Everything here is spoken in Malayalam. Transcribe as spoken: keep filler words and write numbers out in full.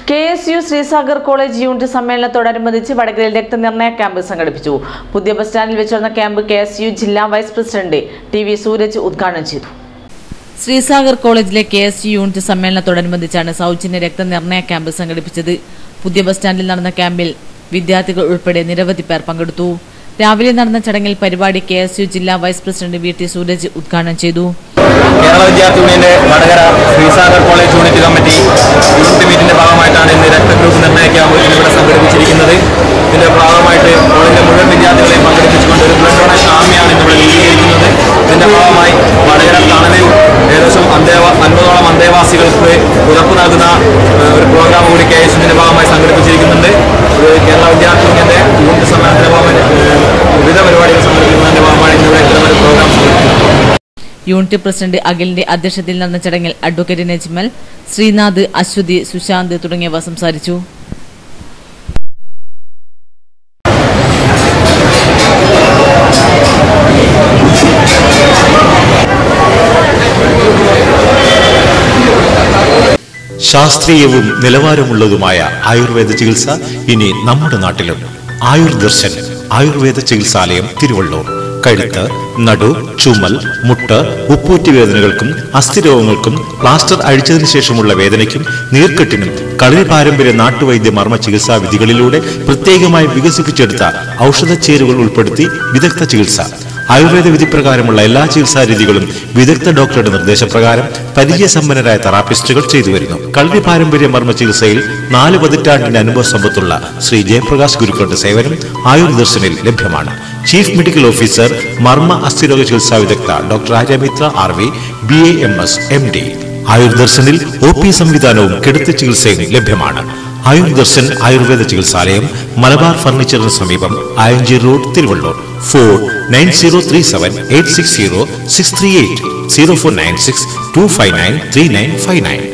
K S U Srisagar college unit സമ്മേളനത്തോടനുബന്ധിച്ച് വടകരയിൽ രക്തനിർണയ ക്യാമ്പ് സംഘടിപ്പിച്ചു. പുതിയ ബസ് സ്റ്റാൻഡിൽ വെച്ച് നടന്ന ക്യാമ്പ് കെ എസ് യു ജില്ലാ vice president T V Sooraj ഉദ്ഘാടനം ചെയ്തു. ശ്രീസാഗർ കോളേജിലെ കെ എസ് യു യൂണിറ്റ് സമ്മേളനത്തോടനുബന്ധിച്ചാണ് സൗജന്യ രക്തനിർണയ ക്യാമ്പ് സംഘടിപ്പിച്ചത്. പുതിയ ബസ് സ്റ്റാൻഡിൽ നടന്ന ക്യാമ്പിൽ വിദ്യാർത്ഥികൾ ഉൾപ്പെടെ നിരവധി പേർ പങ്കെടുത്തു. രാവിലെ നടന്ന ചടങ്ങിൽ പരിപാടി കെ എസ് യു ജില്ലാ vice president V T Sooraj ഉദ്ഘാടനം ചെയ്തു. കേരള വിദ്യാർത്ഥി യൂണിയന്റെ Vatakara Srisagar college unit committee unit മീറ്റിന്റെ ഭാഗമായിട്ടാണ് ഇന്ന് രക്തഗ്രൂപ്പ് നിർണ്ണയ ക്യാമ്പ് ഇവിടെ സംഘടിപ്പിച്ചിരിക്കുന്നത്. ഇതിന്റെ ഭാഗമായിട്ട് കോളേജിലെ മുഴുവൻ വിദ്യാർത്ഥികളെയും പങ്കെടുപ്പിച്ചുകൊണ്ട് ഒരു ബ്ലഡ് ഡൊണേഷൻ ആർമിയാണ് ഇന്നിവിടെ രൂപീകരിക്കുന്നത്. ഇതിന്റെ ഭാഗമായി വടകര തണലിൽ ഏകദേശം അൻപതോളം അന്തേവാസികൾക്ക് ഉറപ്പ് നൽകുന്ന ഒരു പ്രോഗ്രാം കൂടി കെ എസ് യുവിന്റെ ഭാഗമായി സംഘടിപ്പിച്ചിരിക്കുന്നുണ്ട്. കേരള വിദ്യാർത്ഥി യൂണിയന്റെ യൂണിറ്റ് സമ്മേളനത്തിന്റെ ഭാഗമായി വിവിധ പരിപാടികൾ സംഘടിപ്പിക്കുന്നതിന്റെ ഭാഗമായി ഇന്നിവിടെ ഇത്തരമൊരു പ്രോഗ്രാം സംഘടിപ്പിക്കുന്നത്. യൂണിറ്റ് പ്രസിഡന്റ് അഖിലിന്റെ അധ്യക്ഷതയിൽ നടന്ന ചടങ്ങിൽ അഡ്വക്കേറ്റ് നജ്മൽ, ശ്രീനാഥ്, അശ്വതി, സുശാന്ത് തുടങ്ങിയവർ സംസാരിച്ചു. ശാസ്ത്രീയവും നിലവാരമുള്ളതുമായ ആയുർവേദ ചികിത്സ ഇനി നമ്മുടെ നാട്ടിലും. ആയുർ ദർശൻ ആയുർവേദ ചികിത്സാലയം, തിരുവള്ളൂർ. കഴുത്ത്, നടു, ചുമൽ, മുട്ട്, ഉപ്പൂറ്റി വേദനകൾക്കും അസ്ഥിരോഗങ്ങൾക്കും പ്ലാസ്റ്റർ അഴിച്ചതിനു ശേഷമുള്ള വേദനയ്ക്കും നീർക്കെട്ടിനും കളരി പാരമ്പര്യ നാട്ടുവൈദ്യ മർമ്മ ചികിത്സാ വിധികളിലൂടെ പ്രത്യേകമായി വികസിപ്പിച്ചെടുത്ത ഔഷധച്ചേരുവകൾ ഉൾപ്പെടുത്തി വിദഗ്ധ ചികിത്സ. ആയുർവേദ വിധിപ്രകാരമുള്ള എല്ലാ ചികിത്സാ രീതികളും വിദഗ്ധ ഡോക്ടറുടെ നിർദ്ദേശപ്രകാരം പരിചയസമ്പന്നരായ തെറാപ്പിസ്റ്റുകൾ ചെയ്തു വരുന്നു. കളരി പാരമ്പര്യ മർമ്മ ചികിത്സയിൽ നാല് പതിറ്റാണ്ടിന്റെ അനുഭവ സമ്പത്തുള്ള ശ്രീ ജയപ്രകാശ് ഗുരുക്കളുടെ സേവനം ആയുർ ദർശനിൽ ലഭ്യമാണ്. ചീഫ് മെഡിക്കൽ ഓഫീസർ മർമ്മ അസ്ഥിരോഗ ചികിത്സാ വിദഗ്ധ doctor Aryamitra R V, B A M S, M D. ആയുർ ദർശനിൽ ഒ പി സംവിധാനവും കിടത്തി ചികിത്സയും ലഭ്യമാണ്. ആയുർ ദർശൻ ആയുർവേദ ചികിത്സാലയം, മലബാർ ഫർണിച്ചറിന് സമീപം, Ayanchi road, Thiruvallur. Four nine zero three seven eight six zero six three eight, zero four nine six two five nine three nine five nine.